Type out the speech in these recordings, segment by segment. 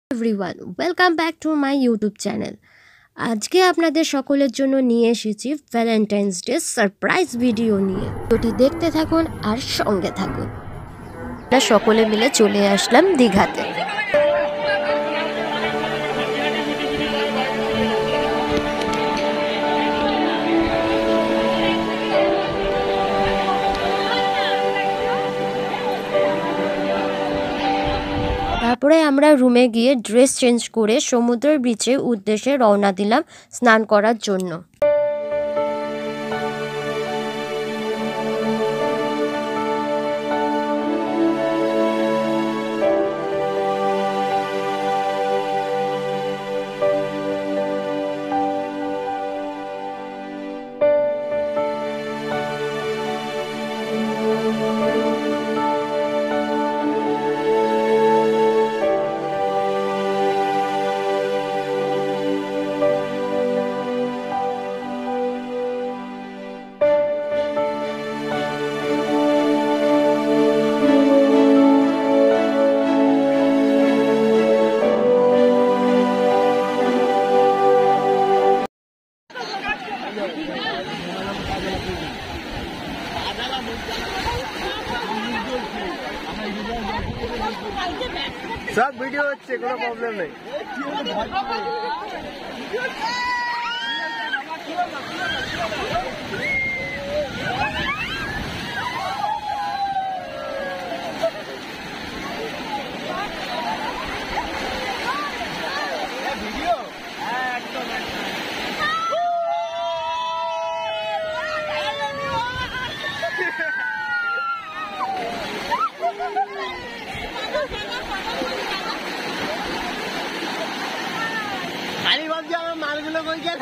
Everyone welcome back to my YouTube channel. আজকে আপনাদের সকলের জন্য নিয়ে এসেছি ভ্যালেন্টাইন্স ডে সারপ্রাইজ ভিডিও নিয়ে। ভিডিওটি দেখতে থাকুন আর সঙ্গে থাকুন। আমরা সকলে মিলে চলে আসলাম দীঘাতে। তারপরে আমরা রুমে গিয়ে ড্রেস চেঞ্জ করে সমুদ্রের বিচের উদ্দেশ্যে রওনা দিলাম স্নান করার জন্য। सब वीडियो হচ্ছে কোনো প্রবলেম নেই। খালি ভাবছি আমার মালগুলো কই গেল।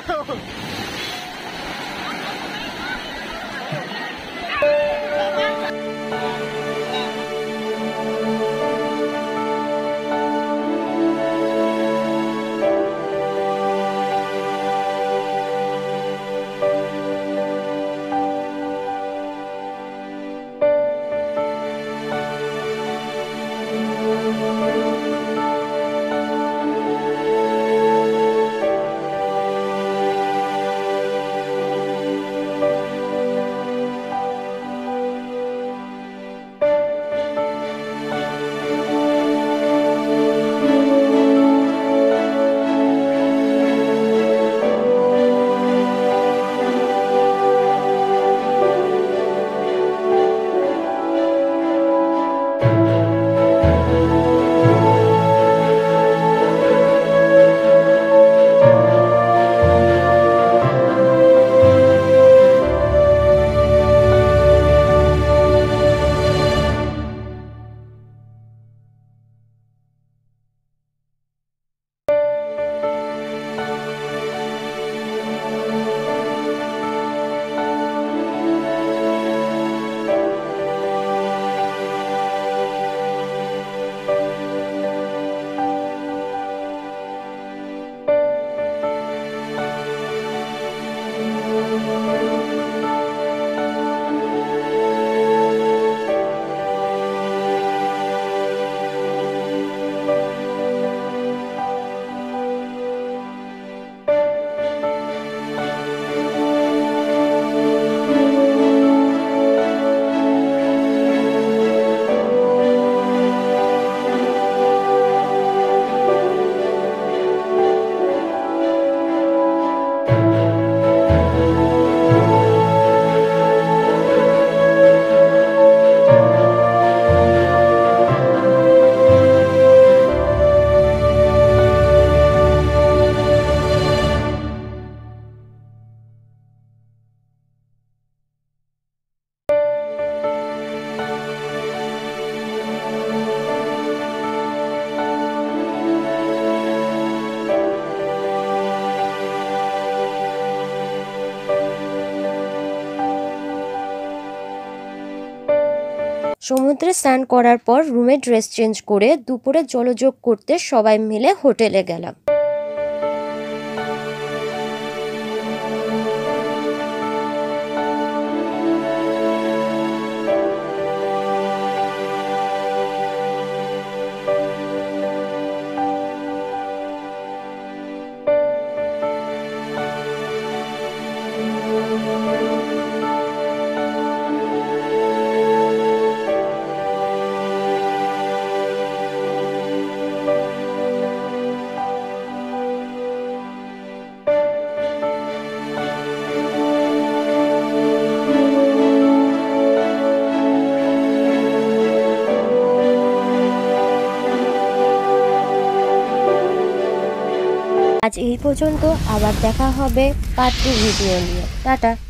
সমুদ্রে স্নান করার পর রুমে ড্রেস চেঞ্জ করে দুপুরে জলযোগ করতে সবাই মিলে হোটেলে গেলাম। এই পর্যন্ত, আবার দেখা হবে পার্ট 2 ভিডিও নিয়ে। টাটা।